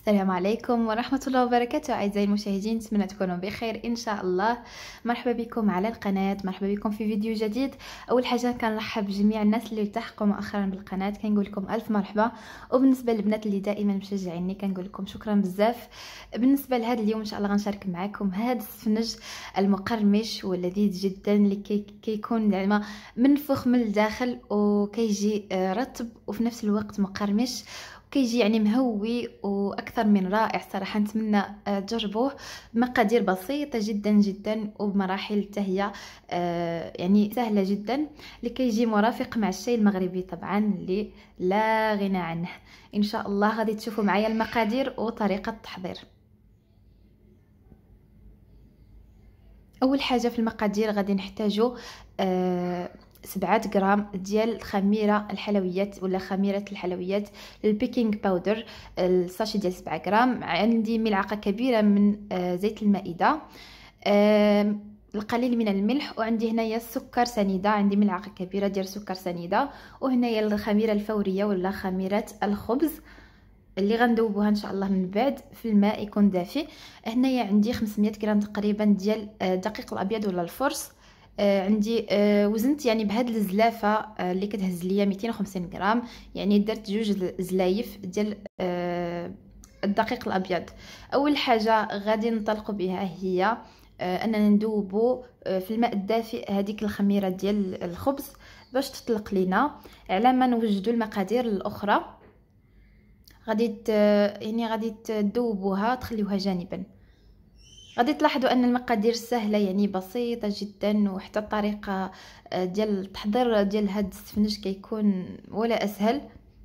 السلام عليكم ورحمة الله وبركاته. أعزائي المشاهدين، نتمنى تكونوا بخير إن شاء الله. مرحبا بكم على القناة، مرحبا بكم في فيديو جديد. أول حاجة كنرحب بجميع الناس اللي التحقوا مؤخرا بالقناة، كنقول لكم ألف مرحبا. وبالنسبة للبنات اللي دائما مشجعيني كنقول لكم شكرا بزاف. بالنسبة لهذا اليوم إن شاء الله غنشارك معكم هذا السفنج المقرمش واللذيذ جدا اللي كيكون زعما منفوخ من الداخل وكيجي رطب وفي نفس الوقت مقرمش، كيجي يعني مهوي واكثر من رائع صراحه. نتمنى تجربوه بمقادير بسيطه جدا جدا وبمراحل التهيئه يعني سهله جدا، لكي مرافق مع الشاي المغربي طبعا اللي لا غنى عنه. ان شاء الله غادي تشوفوا معايا المقادير وطريقه التحضير. اول حاجه في المقادير غادي نحتاجو 7 غرام ديال خميره الحلويات ولا خميره الحلويات البيكينغ باودر، الساشي ديال 7 غرام. عندي ملعقه كبيره من زيت المائده، القليل من الملح، وعندي هنايا السكر سنيده، عندي ملعقه كبيره ديال سكر سنيده، وهنايا الخميره الفوريه ولا خميره الخبز اللي غندوبوها ان شاء الله من بعد في الماء يكون دافئ. هنايا عندي 500 غرام تقريبا ديال الدقيق الابيض ولا الفرص. عندي وزنت يعني بهاد الزلافه اللي كتهز ليا 250 غرام، يعني درت 2 زلايف ديال الدقيق الابيض. اول حاجه غادي ننطلق بها هي اننا ندوبو في الماء الدافئ هذيك الخميره ديال الخبز باش تطلق لينا، على ما نوجدوا المقادير الاخرى. غادي تذوبوها تخليوها جانبا. غادي تلاحظوا ان المقادير سهله يعني بسيطه جدا، وحتى الطريقه ديال التحضير ديال هاد السفنج كيكون ولا اسهل.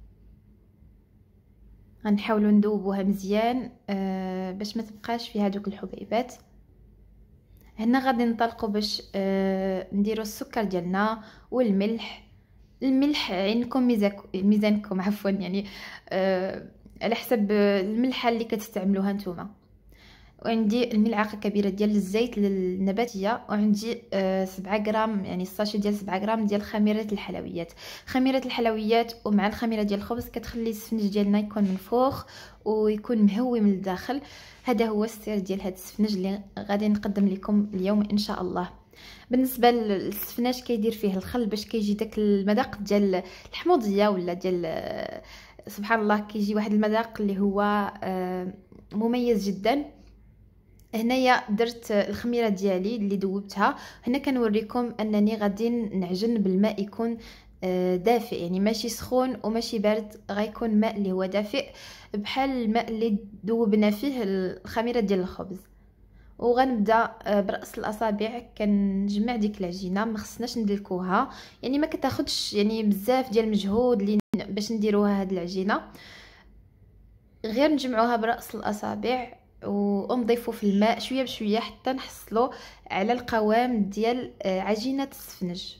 غنحاولوا نذوبوها مزيان باش ما تبقاش في هذوك الحبيبات. هنا غادي ننطلقوا باش نديروا السكر ديالنا والملح. الملح عينكم ميزانكم عفوا، يعني على حسب الملحه اللي كتستعملوها نتوما. وعندي الملعقه كبيره ديال الزيت النباتيه، وعندي 7 غرام يعني الساشي ديال 7 غرام ديال خميره الحلويات. خميره الحلويات ومع الخميره ديال الخبز كتخلي السفنج ديالنا يكون منفوخ ويكون مهوي من الداخل. هذا هو السر ديال هذا السفنج اللي غادي نقدم لكم اليوم ان شاء الله. بالنسبه للسفناج كيدير فيه الخل باش كيجي داك المذاق ديال الحموضيه ولا ديال سبحان الله، كيجي واحد المذاق اللي هو مميز جدا. هنايا درت الخميره ديالي اللي ذوبتها. هنا كنوريكم انني غادي نعجن بالماء يكون دافئ، يعني ماشي سخون وماشي بارد، غيكون ماء اللي هو دافئ بحال الماء اللي ذوبنا فيه الخميره ديال الخبز. وغنبدا براس الاصابع كنجمع ديك العجينه، ما خصناش ندلكوها، يعني ما كتاخذش يعني بزاف ديال المجهود اللي باش نديروها هاد العجينه، غير نجمعوها براس الاصابع ونضيفوا في الماء شويه بشويه حتى نحصلوا على القوام ديال عجينه السفنج.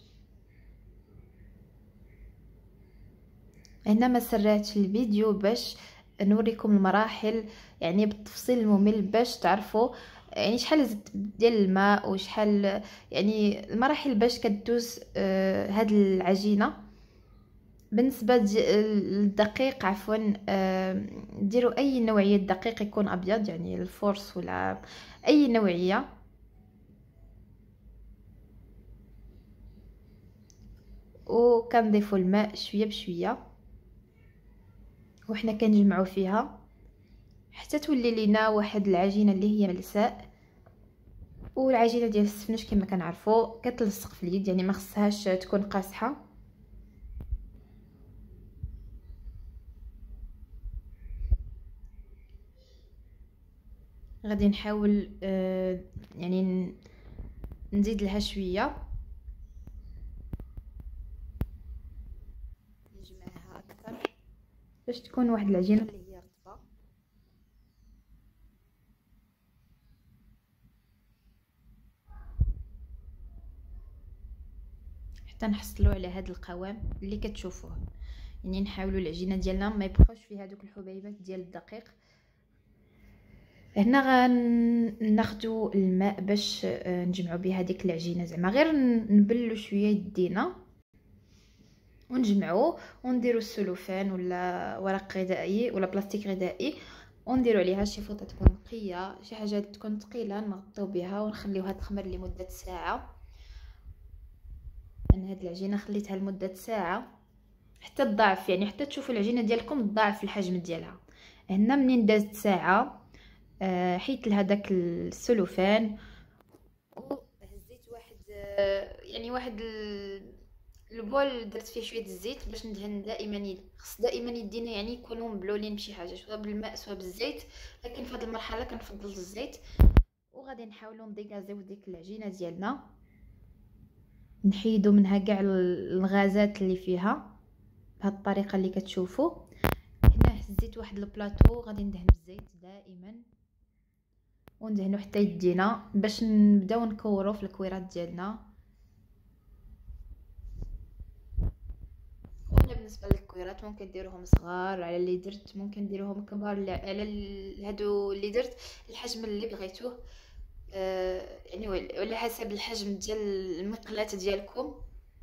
هنا ما سرعتش الفيديو باش نوريكم المراحل يعني بالتفصيل الممل باش تعرفوا يعني شحال زدت ديال الماء وشحال يعني المراحل باش كدوز هاد العجينه. بالنسبه للدقيق عفوا ديروا اي نوعيه دقيق يكون ابيض، يعني الفورس ولا اي نوعيه. وكنضيفوا الماء شويه بشويه وحنا كنجمعوا فيها حتى تولي لينا واحد العجينه اللي هي ملساء. والعجينه ديال السفنج كما كنعرفوا كتلصق في اليد، يعني ما خصهاش تكون قاصحه. غادي نحاول يعني نزيد لها شويه، نجمعها اكثر باش تكون واحد العجينه اللي هي رطبه. حتى نحصلوا على هذا القوام اللي كتشوفوه، يعني نحاولوا العجينه ديالنا ما يبقاوش فيها دوك الحبيبات ديال الدقيق. هنا غناخذوا الماء باش نجمعوا بها ديك العجينه، زعما غير نبلوا شويه يدينا ونجمعوه ونديروا السلوفان ولا ورق غذائي ولا بلاستيك غذائي ونديرو عليها شي فوطه تكون نقيه، شي حاجه تكون ثقيله نغطيو بها ونخليوها تخمر لمده ساعه. انا هاد العجينه خليتها لمده ساعه حتى تضاعف، يعني حتى تشوفوا العجينه ديالكم تضاعف الحجم ديالها. هنا منين دازت ساعه حيت لها داك السلوفان وهزيت واحد يعني واحد البول درت فيه شويه الزيت باش ندهن دائما خص دائما يدينا يعني يكونوا مبلولين بشي حاجه، سواء بالماء سواء بالزيت، لكن في هذه المرحله كنفضل الزيت. وغادي نحاولوا نديكازيو ديك العجينه ديالنا، نحيدوا منها كاع الغازات اللي فيها بهذه الطريقه اللي كتشوفوا. هنا هزيت واحد البلاطو غادي ندهن بالزيت دائما وندهنوا حتى يدينا باش نبداو نكوروا في الكويرات ديالنا. ولا بالنسبه للكويرات ممكن ديروهم صغار على اللي درت، ممكن ديروهم كبار على هادو اللي درت الحجم اللي بغيتوه، يعني ولا حسب الحجم ديال المقلاة ديالكم.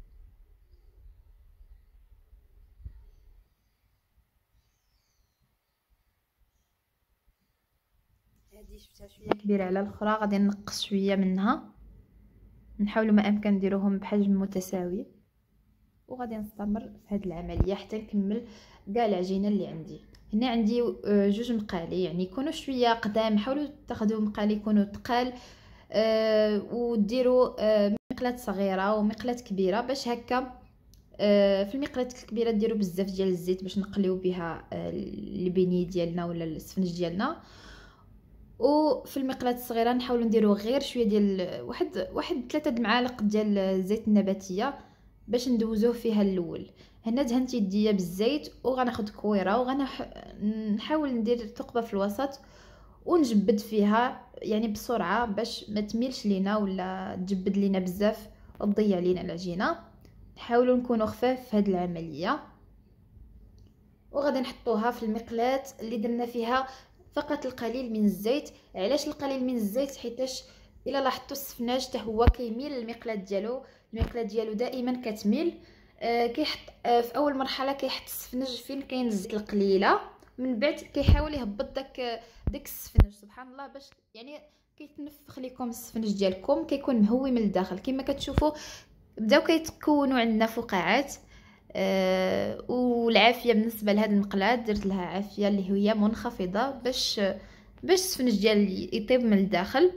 هذه شفتها شويه كبيره على الاخرى، غادي نقص شويه منها، نحاولوا ما امكن نديروهم بحجم متساوي. وغادي نستمر في هذه العمليه حتى نكمل كاع العجينه اللي عندي. هنا عندي جوج مقالي، يعني يكونوا شويه قدام، حاولوا تاخذوا مقالي يكونوا ثقال، وديروا مقلاة صغيره ومقلاة كبيره باش هكا. في المقلاة الكبيره ديروا بزاف ديال الزيت باش نقليو بها البيني ديالنا ولا السفنج ديالنا، وفي المقلاة الصغيره نحاولوا نديروا غير شويه ديال واحد 3 المعالق ديال الزيت النباتيه باش ندوزوه فيها الاول. هنا دهنت يديا بالزيت وغناخد كويره وغنحاول ندير ثقبه في الوسط ونجبد فيها يعني بسرعه باش ما تميلش لينا ولا تجبد لينا بزاف وتضيع لينا العجينه. نحاولوا نكونوا خفاف في هذه العمليه. وغادي نحطوها في المقلاة اللي درنا فيها فقط القليل من الزيت. علاش القليل من الزيت؟ حيتاش الا لاحظتوا السفناج حتى هو كيميل المقلاة ديالو، المقلاة ديالو دائما كتميل. كيحط في اول مرحله كيحط السفنج فين كاين الزيت القليله، من بعد كيحاول يهبط داك السفنج سبحان الله باش يعني كيتنفخ لكم السفنج ديالكم، كيكون مهوي من الداخل. كما كتشوفوا بداو كيتكونوا عندنا فقاعات. والعافيه بالنسبه لهاد المقلاة درت لها عافيه اللي هي منخفضه باش السفنج ديالي يطيب من الداخل.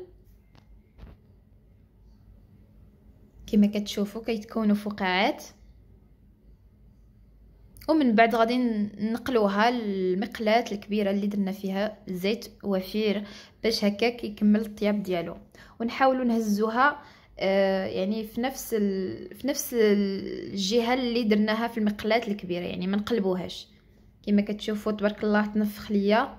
كما كتشوفوا كيتكونوا فقاعات، ومن بعد غادي نقلوها للمقلاة الكبيره اللي درنا فيها زيت وفير باش هكا يكمل الطياب ديالو. ونحاولوا نهزوها يعني في نفس الجهه اللي درناها في المقلاة الكبيره، يعني ما نقلبوهاش. كما كتشوفوا تبارك الله تنفخ ليا،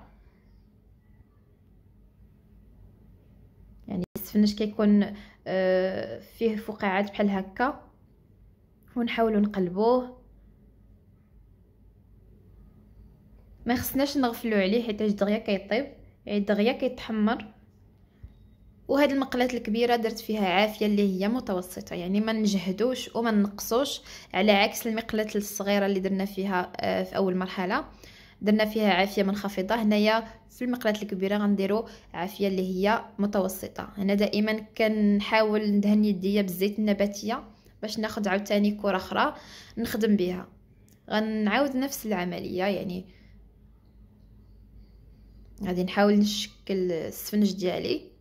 يعني السفنج كيكون فيه فقاعات بحال هكا. ونحاولوا نقلبوه، ما خصناش نغفلوا عليه حيت دغيا كيطيب، يعني دغيا كيتحمر. وهاد المقلاة الكبيره درت فيها عافيه اللي هي متوسطه، يعني ما نجهدوش وما نقصوش، على عكس المقلاة الصغيره اللي درنا فيها في اول مرحله درنا فيها عافيه منخفضه. هنايا في المقلاة الكبيره غنديروا عافيه اللي هي متوسطه. انا دائما كنحاول ندهن يديا بالزيت النباتيه باش ناخذ عاوتاني كره اخرى نخدم بها. غنعاود نفس العمليه، يعني غادي نحاول نشكل السفنج ديالي.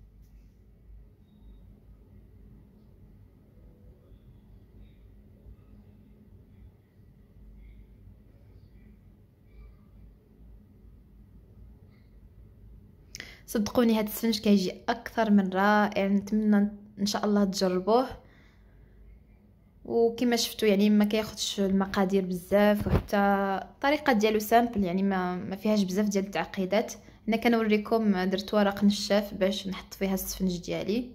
صدقوني هاد السفنج كيجي اكثر من رائع، نتمنى ان شاء الله تجربوه. وكما شفتوا يعني ما كياخذش المقادير بزاف، وحتى الطريقه ديالو سامبل، يعني ما فيهاش بزاف ديال التعقيدات. انا كنوريكم درت ورق نشاف باش نحط فيها السفنج ديالي.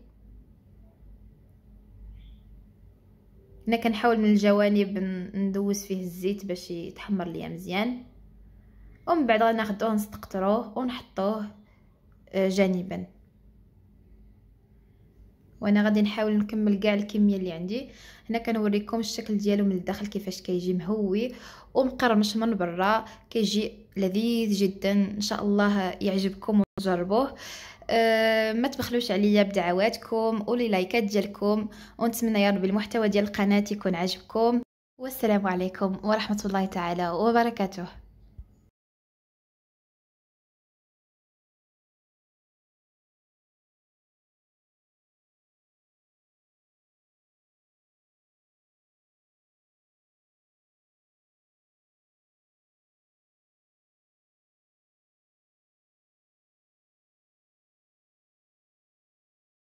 هنا كنحاول من الجوانب ندوز فيه الزيت باش يتحمر ليا مزيان، ومن بعد غناخدوه نستقطروه ونحطوه جانبا. وانا غادي نحاول نكمل كاع الكميه اللي عندي. هنا كنوريكم الشكل ديالو من الداخل كيفاش كيجي مهوي ومقرمش من برا، كيجي لذيذ جدا. ان شاء الله يعجبكم وتجربوه. ما تبخلوش عليا بدعواتكم ولي لايكات ديالكم، ونتمنى يا رب المحتوى ديال القناه يكون عجبكم. والسلام عليكم ورحمه الله تعالى وبركاته.